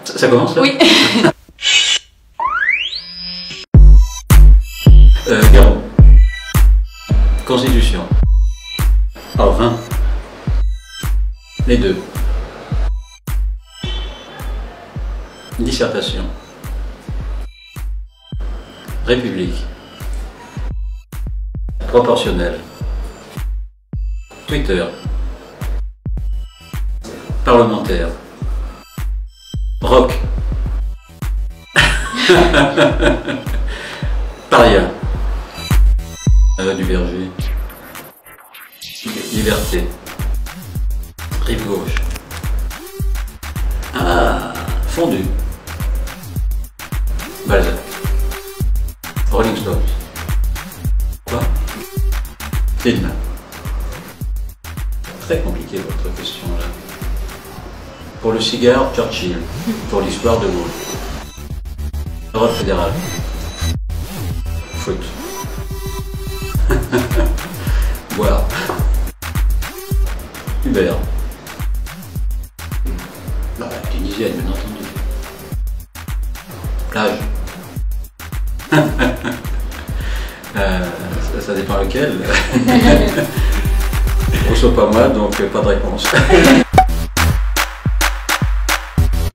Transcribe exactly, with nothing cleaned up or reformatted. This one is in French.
Ça, ça commence là? Oui. euh, Garot. Constitution. Oh, vin. Les deux. Dissertation. République. Proportionnel. Twitter. Parlementaire. Rock. Paria. Euh, du Berger. Liberté. Rive gauche. Ah, fondu. Balzac. Rolling Stones. Quoi? Film. Très compliqué votre question là. Pour le cigare, Churchill. Pour l'histoire, de Gaulle. Europe fédérale. Foot. Boire. Hubert. Bah, tunisienne, bien entendu. Plage. euh, ça, ça dépend lequel. Grosso pas moi, donc pas de réponse.